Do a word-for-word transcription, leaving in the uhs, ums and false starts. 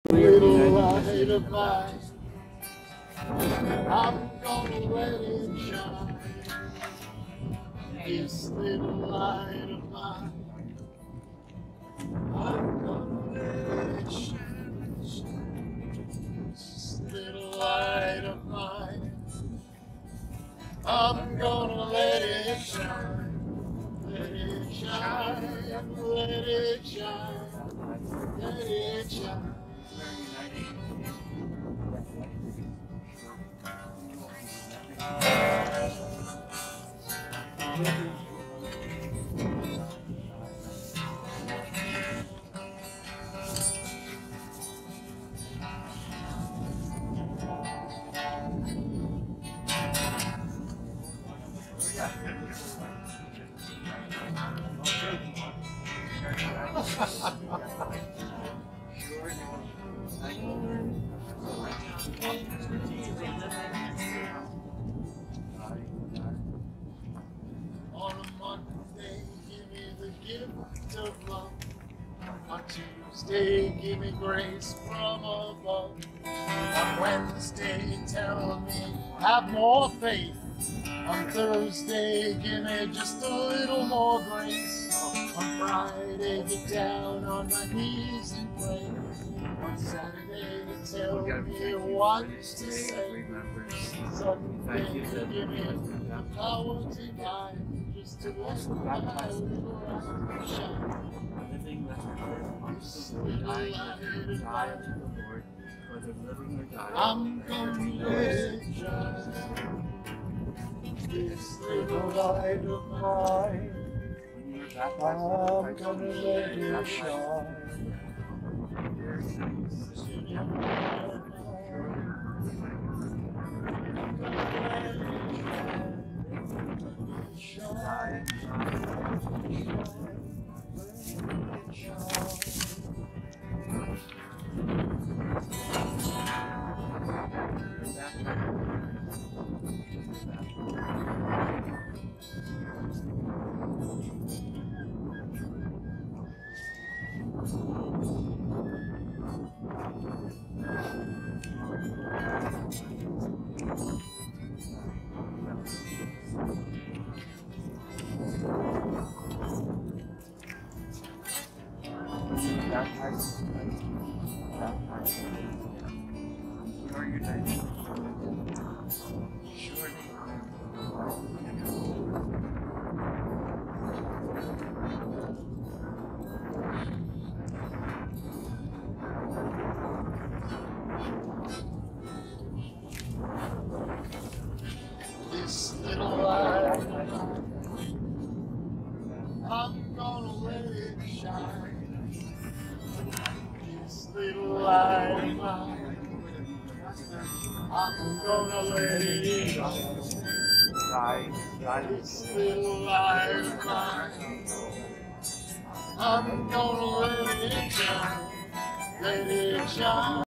Little light of mine, I'm gonna let it shine. This little light of mine, I'm gonna let it shine. This little light of mine, I'm gonna let it shine. Let it shine, let it shine, let it shine. On a Monday, give me the gift of love. On Tuesday, give me grace from above. On Wednesday, tell me have more faith. On Thursday, give me just a little more grace. On Friday, get down on my knees and pray. On Saturday, tell me what to say. Sunday, give me the power divine, just to let my little light shine. Living This little light of mine, I'm gonna let it shine. This little light of mine, I'm gonna let it shine. This little light, I'm gonna let it shine. This little light of mine, I'm gonna let it shine. This little light of mine, I'm gonna let it shine. Let it shine.